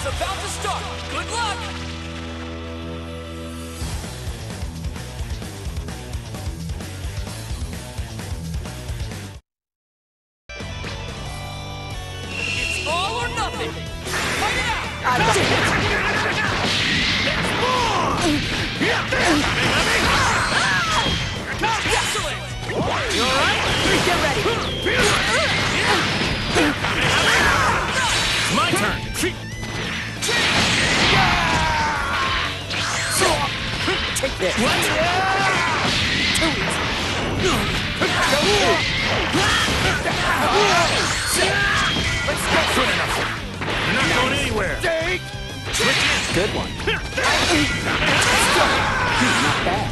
is about to start. Good luck! It's all or nothing. Fight it out! Excellent! You alright? Get ready! My turn! Take this! What? Let's go! Good enough! You're not going anywhere! Good one. Not bad.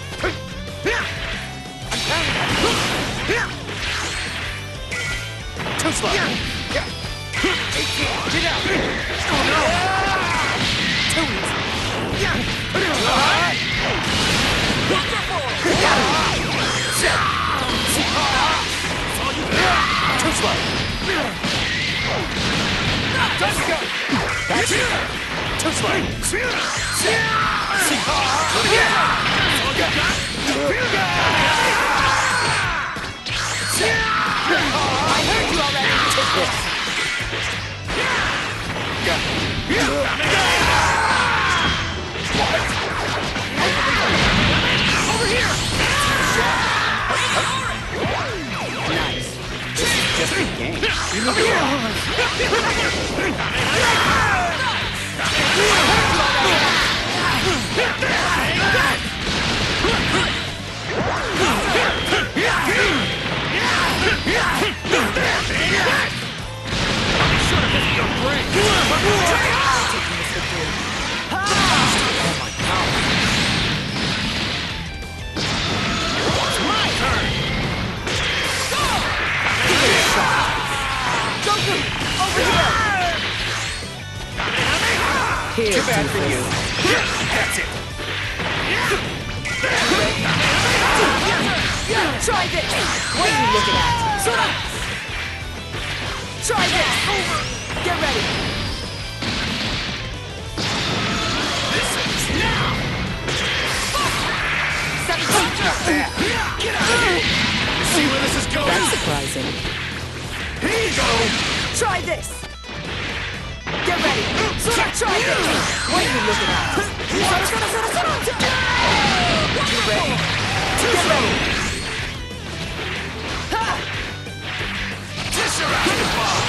Too slow! Get out! Oh no! Too easy! Wonderful! Too slow! Time to go! That's it! Too slow! I heard you already. Take this. Over here! Nice. This is just a game. You move it Here, Too bad for you. That's it. Try this! What are you looking at? Try this! Get ready! This is now. 17! Get out of here. See where this is going? That's surprising. Here you go. Try this! Get ready! Try this! What are you looking at? You ready? Get ready! Kiss your ass goodbye.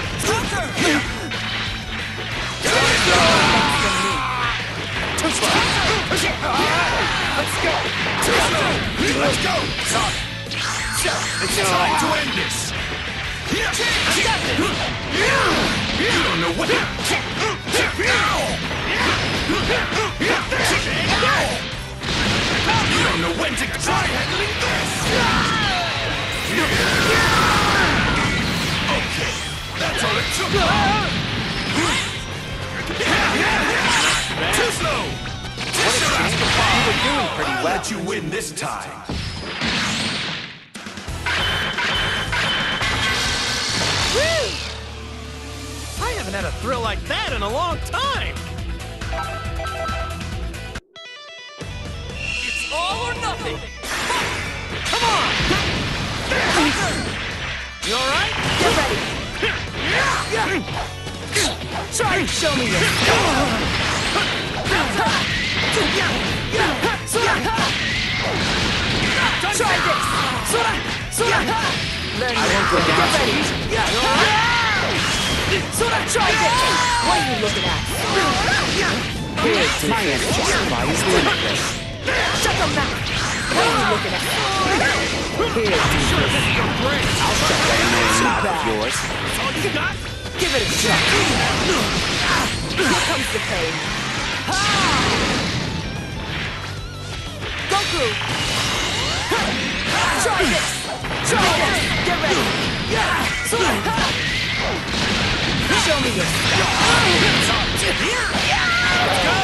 Too slow. Let's go! Too slow. Let's go. It's time to end this. You don't know what. You don't know when to try handling this. Okay, that's all it took. Too slow. You were doing pretty well. I'll let you win this time. I haven't had a thrill like that in a long time! It's all or nothing! Come on! You alright? Get ready! Try to show me this! Try this! Learn I won't go down so easy. Try this! What are you looking at? Here's my energy supply is limitless. Shut your mouth! What are you looking at? Here's I'll shut that annoying mouth of yours. All you got? Give it a shot. Here comes the pain. Goku! Try this! Try this! Get ready! Show me this! Let's go!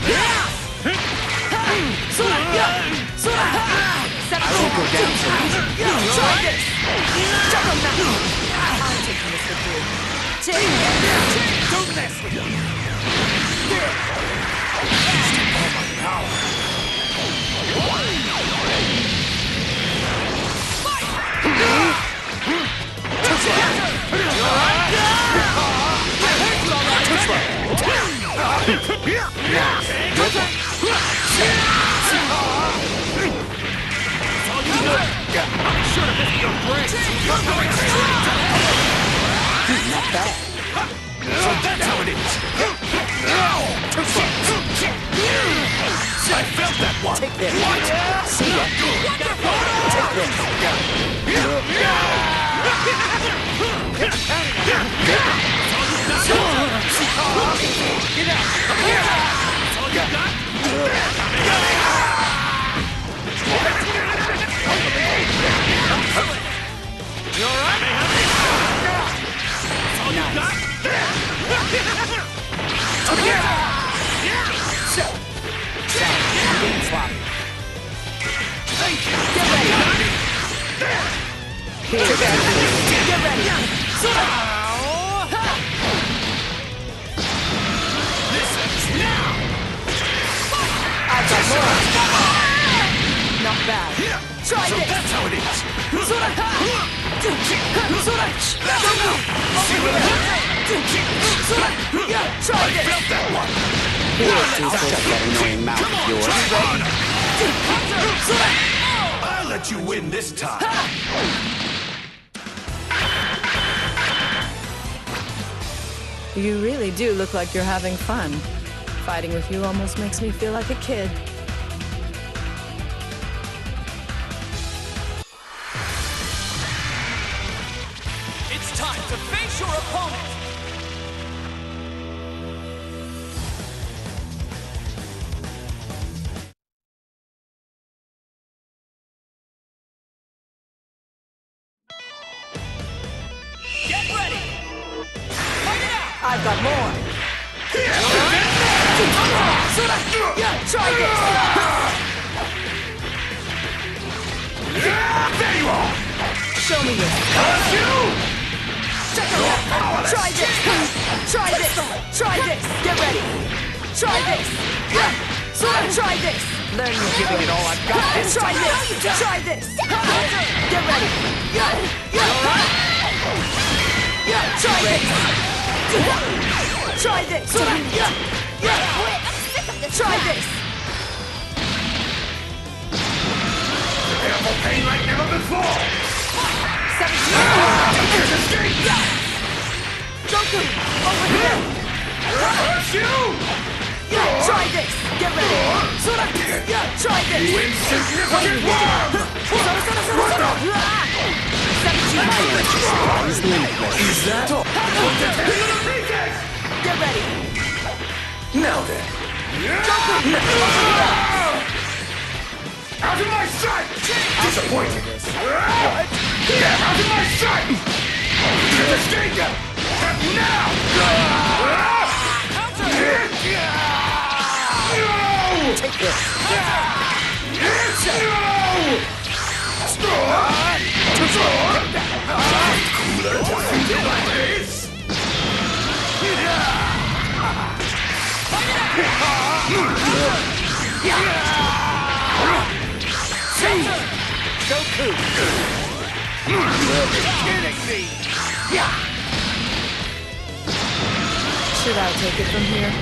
I won't go down so easy. Try this! Check him out! I'm taking this with you. Take it! Don't mess with me! this. See ya. Take this. Get out! That's all you got? You alright? That's all you got? Thank you! Get ready! Here, get ready! This ends now! I've got more! Not bad. Try So this! that's how it is! Try I this! felt that one! Here, Jesus, shut that annoying mouth of yours. I'll let you win this time! You really do look like you're having fun. Fighting with you almost makes me feel like a kid. It's time to face your opponent! Get ready! Fight it out! I've got more! There you are! Show me this! Try this! Try this! Try this! Get ready! Try this! Try this! Then giving it all I've got this Try this! Try this! Get ready! Try this! Try this! Try this! Prepare for pain like never before! 17! Goku! Over here! Hurt you! Try this! Get ready! Try this! You insignificant worm! 17! Is that all? Get ready! Now then. Out of my sight! Disappointed. Get out of my sight! You're mistaken! Now! Take this! Cooler to think like this! Goku! Kidding me! Should I take it from here?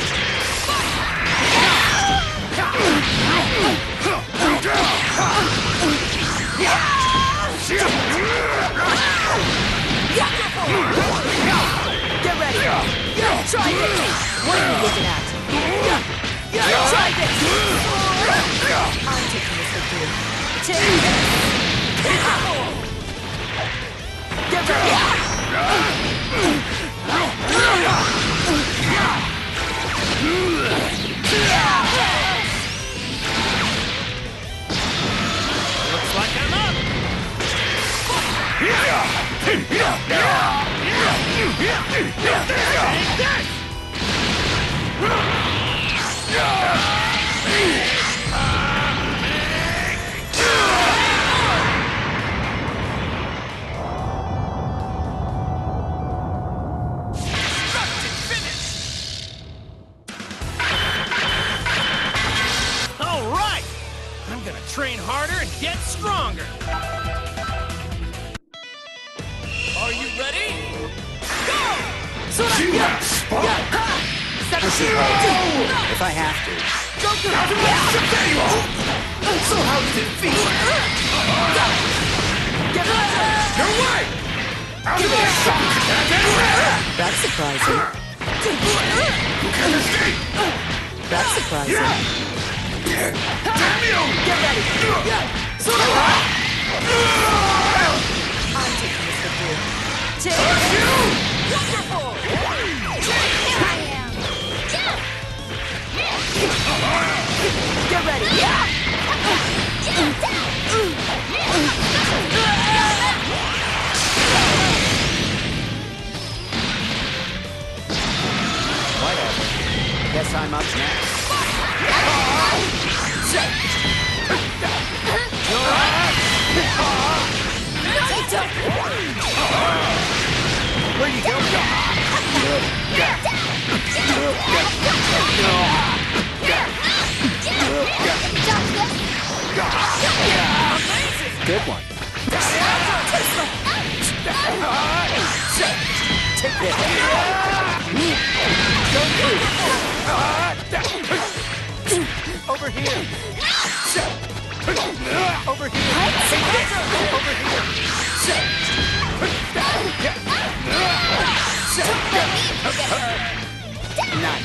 Get ready! Try this! What are you looking at? Try this! I'm taking this with you. Take this! Get ready! Looks like I'm up! All right! I'm gonna train harder and get stronger! Are you ready? Go! If I have to. So how does it feel? You're right! Out of my sight! That's surprising. You can't escape! That's surprising. Damn you! Get ready! I'm taking this with you. Take wonderful! Here I am. Get ready! Whatever. Guess I'm up next. Where you go? Good one. Take this. Over here. Over here. Over here. Nice.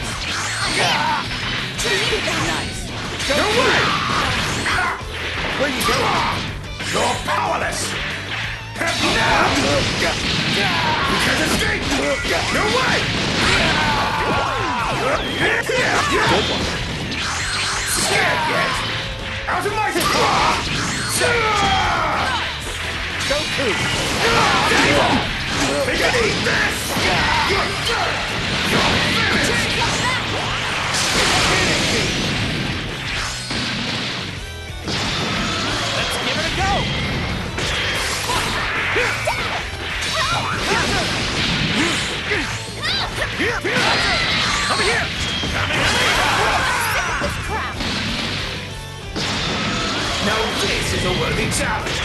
Nice. Your way! Where you going? You're powerless! Now! You can't escape! Your way! Scared yet? Out of my Goku. There you are! They can eat this! You're done! You're finished! Let's give it a go. Over here. Now this is a worthy challenge!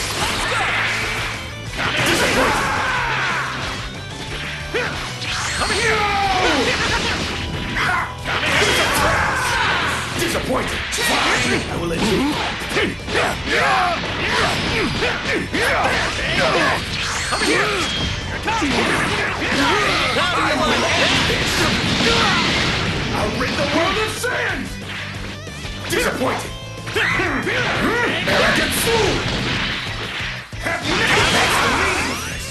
Disappointed! Over here. Disappointed! Fine! I will let you... Over here. I'll rid the world of sins! Disappointed! Arrogant fool! Have you never faced the meaningless?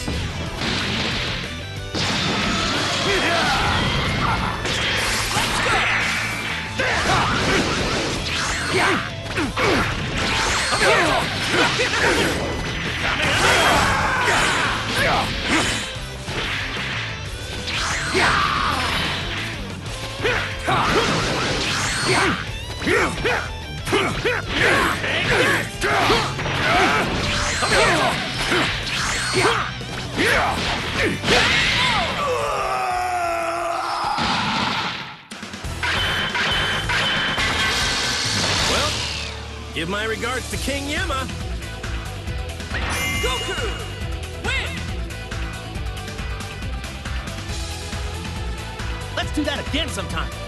Well, give my regards to King Yama. Goku! Win! Let's do that again sometime.